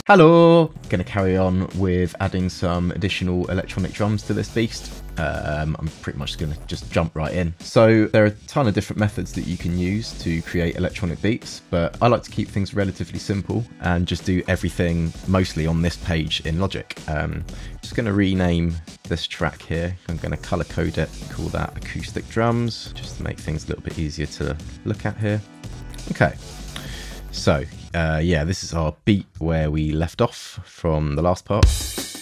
Hello! Going to carry on with adding some additional electronic drums to this beast. I'm pretty much going to just jump right in. So there are a ton of different methods that you can use to create electronic beats, but I like to keep things relatively simple and just do everything mostly on this page in Logic. Just going to rename this track here. I'm going to color code it, call that acoustic drums, just to make things a little bit easier to look at here. Okay, so yeah, this is our beat where we left off from the last part.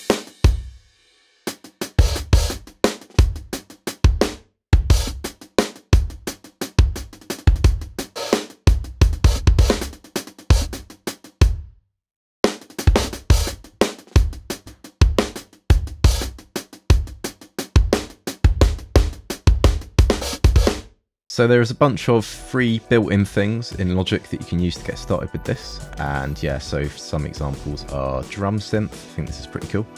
So there's a bunch of free built-in things in Logic that you can use to get started with this, and yeah, so some examples are drum synth. I think this is pretty cool.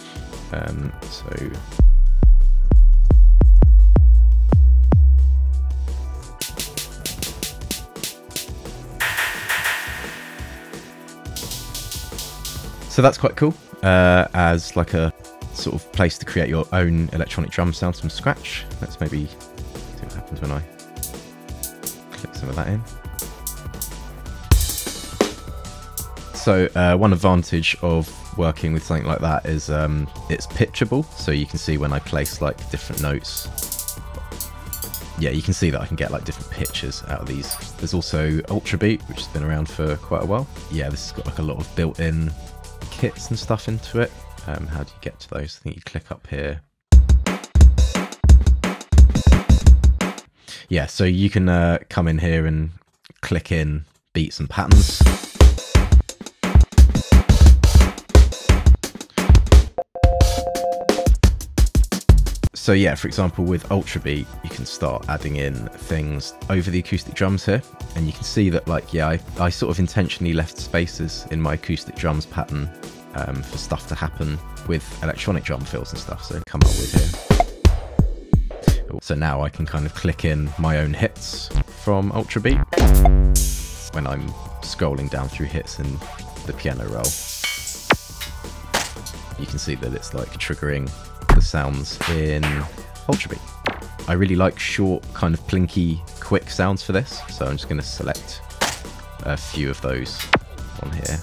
So that's quite cool, as like a sort of place to create your own electronic drum sounds from scratch. Let's maybe see what happens when I click some of that in. So one advantage of working with something like that is it's pitchable, so you can see when I place like different notes. Yeah, you can see that I can get like different pitches out of these. There's also Ultrabeat, which has been around for quite a while. Yeah, this has got like a lot of built-in kits and stuff into it. How do you get to those? I think you click up here. Yeah, so you can come in here and click in beats and patterns. So yeah, for example, with Ultrabeat, you can start adding in things over the acoustic drums here, and you can see that, like, yeah, I sort of intentionally left spaces in my acoustic drums pattern for stuff to happen with electronic drum fills and stuff. So come up with here. So now I can kind of click in my own hits from Ultrabeat when I'm scrolling down through hits in the piano roll. You can see that it's like triggering the sounds in Ultrabeat. I really like short, kind of plinky, quick sounds for this, so I'm just going to select a few of those on here.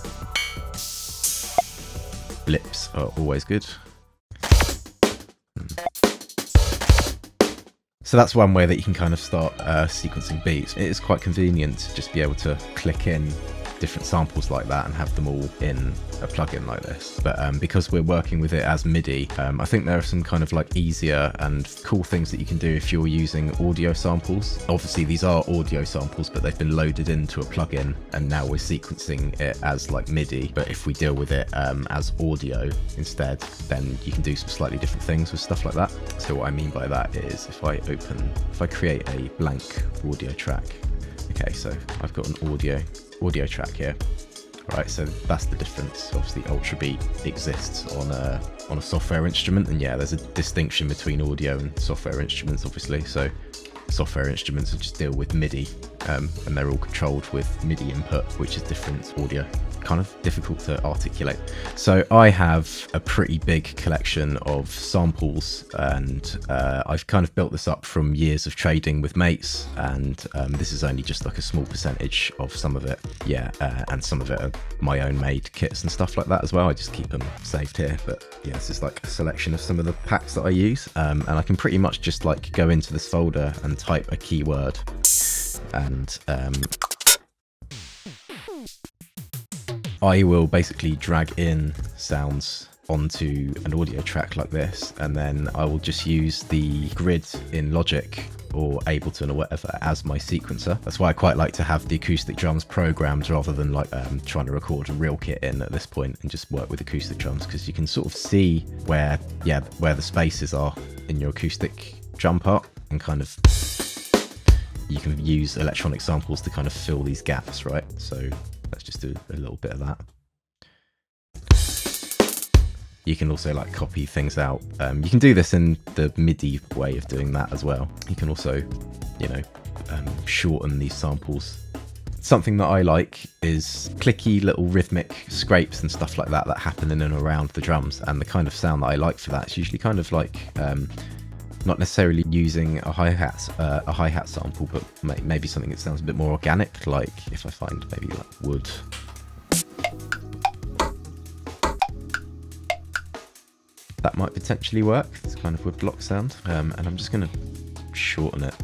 Blips are always good. So that's one way that you can kind of start sequencing beats. It is quite convenient to just be able to click in different samples like that and have them all in a plugin like this. But because we're working with it as MIDI, I think there are some kind of like easier and cool things that you can do if you're using audio samples. Obviously these are audio samples, but they've been loaded into a plugin and now we're sequencing it as like MIDI. But if we deal with it as audio instead, then you can do some slightly different things with stuff like that. So what I mean by that is if I create a blank audio track. Okay, so I've got an audio track here. Right, so that's the difference. Obviously Ultrabeat exists on a software instrument, and yeah, there's a distinction between audio and software instruments, obviously. So software instruments will just deal with MIDI, and they're all controlled with MIDI input, which is different audio. Kind of difficult to articulate. So I have a pretty big collection of samples, and I've kind of built this up from years of trading with mates, and this is only just like a small percentage of some of it. Yeah, and some of it are my own made kits and stuff like that as well. I just keep them saved here, but yeah, this is like a selection of some of the packs that I use, and I can pretty much just like go into this folder and type a keyword, and I will basically drag in sounds onto an audio track like this, and then I will just use the grid in Logic or Ableton or whatever as my sequencer. That's why I quite like to have the acoustic drums programmed rather than like trying to record a real kit in at this point and just work with acoustic drums, because you can sort of see where the spaces are in your acoustic drum part, and kind of you can use electronic samples to kind of fill these gaps, right? So let's just do a little bit of that. You can also like copy things out. You can do this in the MIDI way of doing that as well. You can also, you know, shorten these samples Something that I like is clicky little rhythmic scrapes and stuff like that that happen in and around the drums, and the kind of sound that I like for that is usually kind of like not necessarily using a hi-hat sample, but maybe something that sounds a bit more organic, like if I find maybe like wood. That might potentially work, this kind of wood block sound, and I'm just going to shorten it.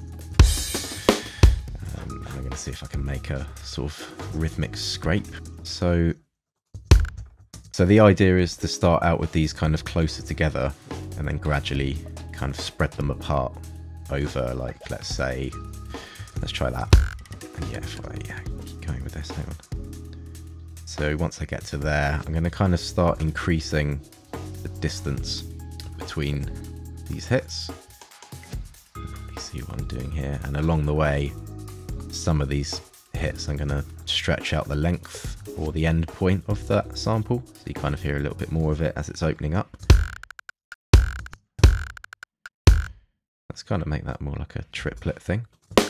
I'm going to see if I can make a sort of rhythmic scrape. So the idea is to start out with these kind of closer together and then gradually kind of spread them apart over, like, let's say, let's try that. And yeah, if I keep going with this, hang on. So once I get to there, I'm going to kind of start increasing the distance between these hits. You can probably see what I'm doing here. And along the way, some of these hits, I'm going to stretch out the length or the end point of that sample, so you kind of hear a little bit more of it as it's opening up. Let's kind of make that more like a triplet thing.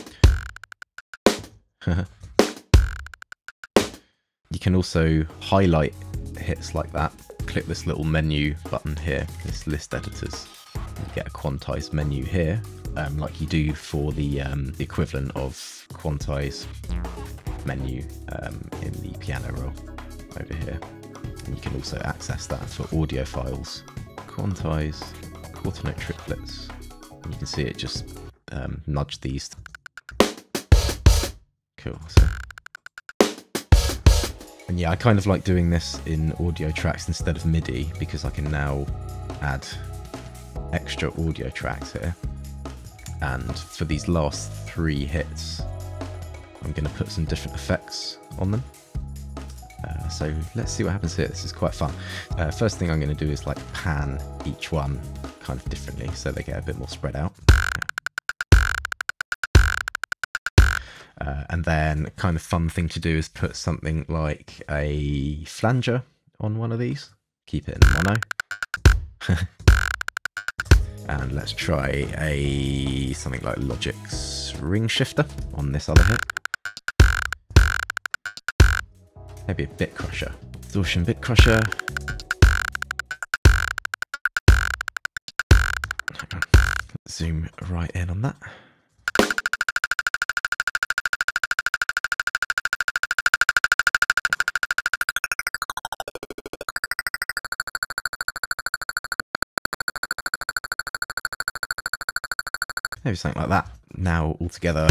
You can also highlight hits like that. Click this little menu button here, this list editors. You get a quantized menu here, like you do for the equivalent of quantize menu in the piano roll over here. And you can also access that for audio files. Quantize, quarter note triplets. And you can see it just nudge these. Cool. So. And yeah, I kind of like doing this in audio tracks instead of MIDI, because I can now add extra audio tracks here. And for these last 3 hits, I'm going to put some different effects on them. So let's see what happens here. This is quite fun. First thing I'm going to do is like pan each one kind of differently, so they get a bit more spread out. And then a kind of fun thing to do is put something like a flanger on one of these. Keep it in mono. And let's try something like Logic's ring shifter on this other hit. Maybe a bit crusher. Distortion bit crusher. Zoom right in on that. Maybe something like that. Now all together.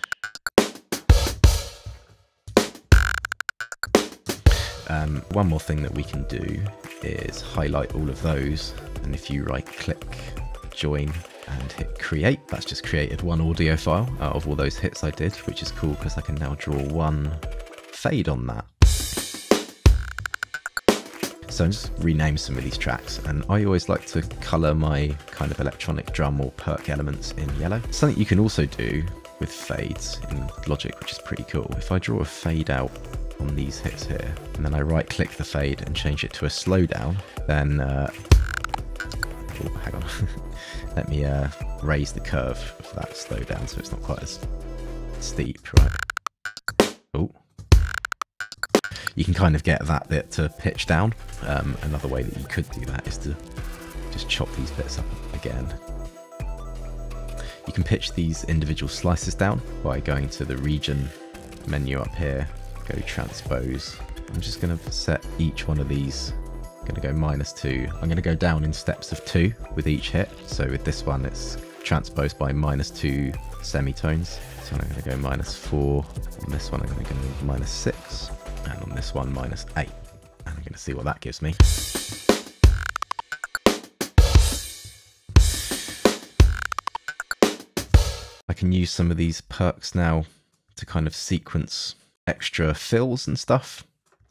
One more thing that we can do is highlight all of those, and if you right click, join and hit create, that's just created one audio file out of all those hits I did, which is cool because I can now draw one fade on that. So I'm just rename some of these tracks, and I always like to colour my kind of electronic drum or perk elements in yellow. Something you can also do with fades in Logic, which is pretty cool. If I draw a fade out on these hits here, and then I right click the fade and change it to a slowdown, then oh, hang on. Let me raise the curve of that slowdown so it's not quite as steep, right? Oh. You can kind of get that bit to pitch down. Another way that you could do that is to just chop these bits up again. You can pitch these individual slices down by going to the region menu up here, go transpose. I'm just going to set each one of these. I'm going to go -2. I'm going to go down in steps of 2 with each hit. So with this one, it's transposed by -2 semitones. So I'm going to go -4. On this one, I'm going to go -6. And on this one, -8. And I'm going to see what that gives me. I can use some of these perks now to kind of sequence extra fills and stuff.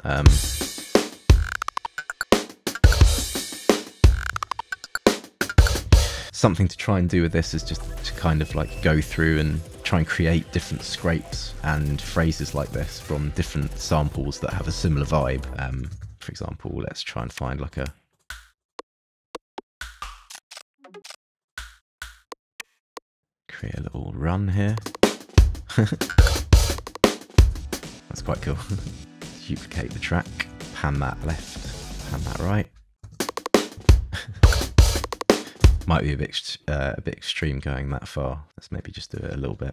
Something to try and do with this is just to kind of like go through and try and create different scrapes and phrases like this from different samples that have a similar vibe. For example, let's try and find like a... create a little run here. That's quite cool. Duplicate the track, pan that left, pan that right. Might be a bit extreme going that far. Let's maybe just do it a little bit.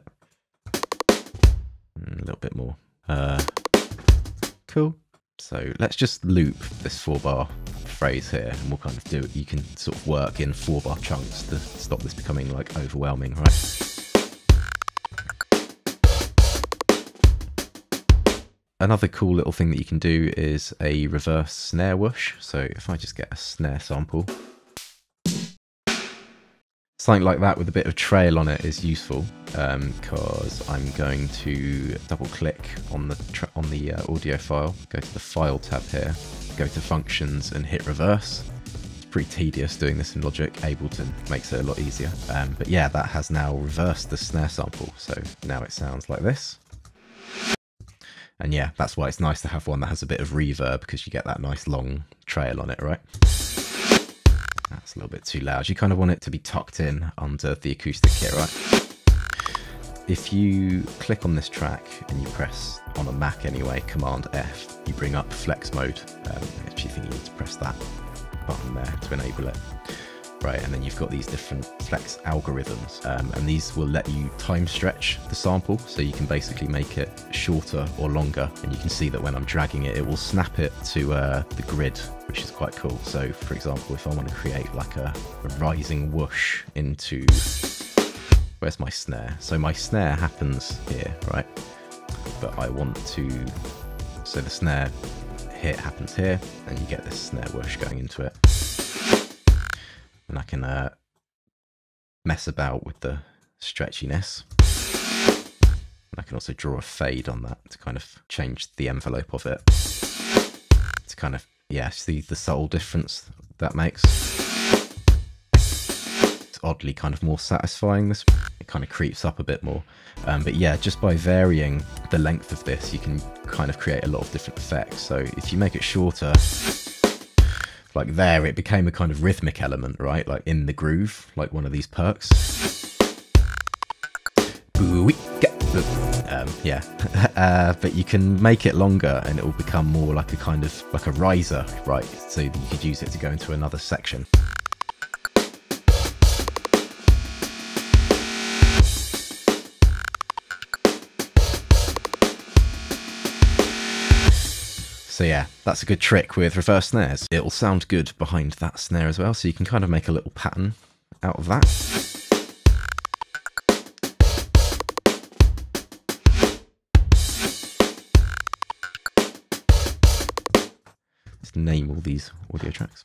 A little bit more. Cool. So let's just loop this 4-bar phrase here, and we'll kind of do it. You can sort of work in 4-bar chunks to stop this becoming like overwhelming, right? Another cool little thing that you can do is a reverse snare whoosh. So if I just get a snare sample, something like that with a bit of trail on it is useful, because I'm going to double click on the audio file, go to the file tab here, go to functions and hit reverse. It's pretty tedious doing this in Logic. Ableton makes it a lot easier. But yeah, that has now reversed the snare sample. So now it sounds like this. And yeah, that's why it's nice to have one that has a bit of reverb, because you get that nice long trail on it, right? That's a little bit too loud. You kind of want it to be tucked in under the acoustic here, right? If you click on this track and you press, on a Mac anyway, Command F, you bring up flex mode. I actually think you need to press that button there to enable it. Right, and then you've got these different flex algorithms, and these will let you time stretch the sample, so you can basically make it shorter or longer, and you can see that when I'm dragging it, it will snap it to the grid, which is quite cool. So for example, if I want to create like a rising whoosh into, where's my snare? So my snare happens here, right? But I want to, so the snare hit happens here, and you get this snare whoosh going into it. And I can mess about with the stretchiness. And I can also draw a fade on that to kind of change the envelope of it. To kind of, yeah, see the subtle difference that makes. It's oddly kind of more satisfying. This, it kind of creeps up a bit more. But yeah, just by varying the length of this, you can kind of create a lot of different effects. So if you make it shorter, like there, it became a kind of rhythmic element, right? Like in the groove, like one of these perks. Yeah, but you can make it longer and it will become more like a kind of, like a riser, right? So you could use it to go into another section. So yeah, that's a good trick with reverse snares. It'll sound good behind that snare as well, so you can kind of make a little pattern out of that. Let's name all these audio tracks.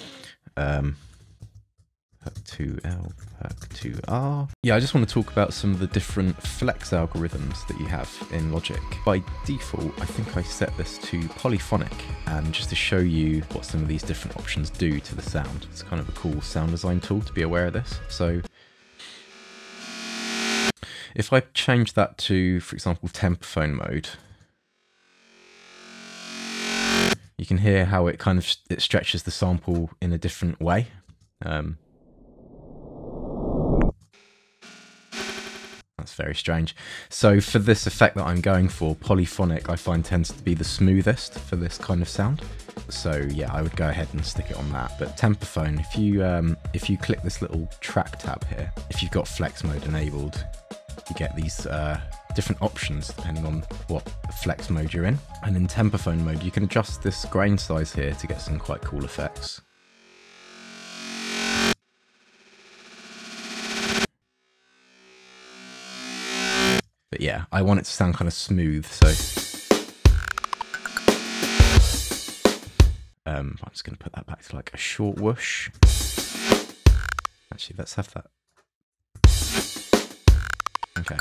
Perk 2L, Perk 2R. Yeah, I just want to talk about some of the different flex algorithms that you have in Logic. By default, I think I set this to polyphonic, and just to show you what some of these different options do to the sound. It's kind of a cool sound design tool to be aware of this. So if I change that to, for example, tempophone mode, you can hear how it kind of it stretches the sample in a different way. That's very strange. So for this effect that I'm going for, polyphonic I find tends to be the smoothest for this kind of sound. So yeah, I would go ahead and stick it on that. But tempophone, if you click this little track tab here, if you've got flex mode enabled, you get these different options depending on what flex mode you're in. And in tempophone mode, you can adjust this grain size here to get some quite cool effects. But yeah, I want it to sound kind of smooth, so I'm just going to put that back to like a short whoosh. Actually, let's have that. Okay.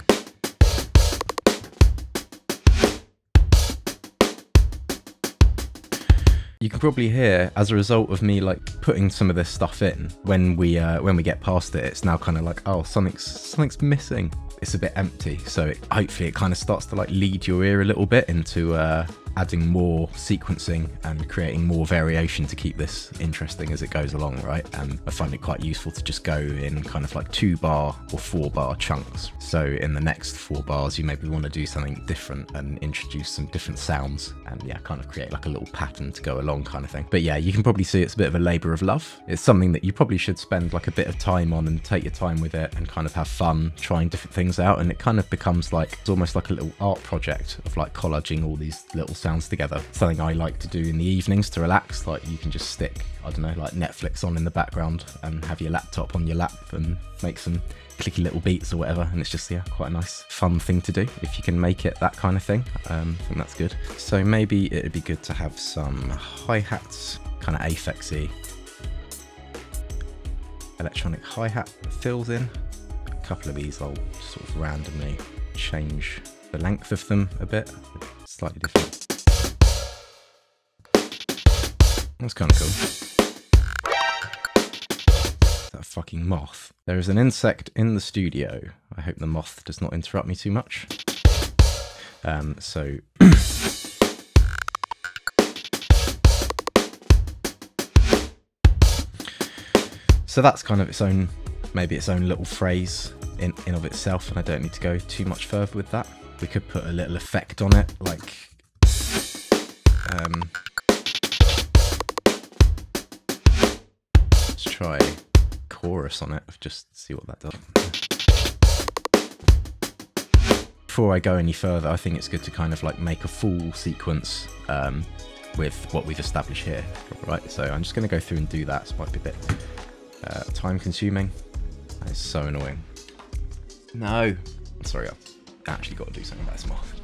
You can probably hear, as a result of me like putting some of this stuff in, when we get past it, it's now kind of like, oh, something's missing. It's a bit empty, so hopefully it kind of starts to like lead your ear a little bit into adding more sequencing and creating more variation to keep this interesting as it goes along, right? I find it quite useful to just go in kind of like 2-bar or 4-bar chunks. So in the next 4 bars, you maybe want to do something different and introduce some different sounds and yeah, kind of create like a little pattern to go along kind of thing. But yeah, you can probably see it's a bit of a labor of love. It's something that you probably should spend like a bit of time on and take your time with it and kind of have fun trying different things out. And it kind of becomes like, it's almost like a little art project of like collaging all these little sounds together. Something I like to do in the evenings to relax. Like you can just stick, I don't know, like Netflix on in the background and have your laptop on your lap and make some clicky little beats or whatever, and it's just, yeah, quite a nice fun thing to do if you can make it that kind of thing. I think that's good. So maybe it'd be good to have some hi-hats, kind of affixy electronic hi-hat fills in. A couple of these I'll sort of randomly change the length of them a bit, slightly different. That's kind of cool. That fucking moth. There is an insect in the studio. I hope the moth does not interrupt me too much. So that's kind of its own, maybe its own little phrase in of itself, and I don't need to go too much further with that. We could put a little effect on it, like let's try chorus on it, just see what that does. Before I go any further, I think it's good to kind of like make a full sequence with what we've established here, right? So I'm just going to go through and do that. This might be a bit time consuming. That is so annoying. No, sorry, I've actually got to do something about this moth.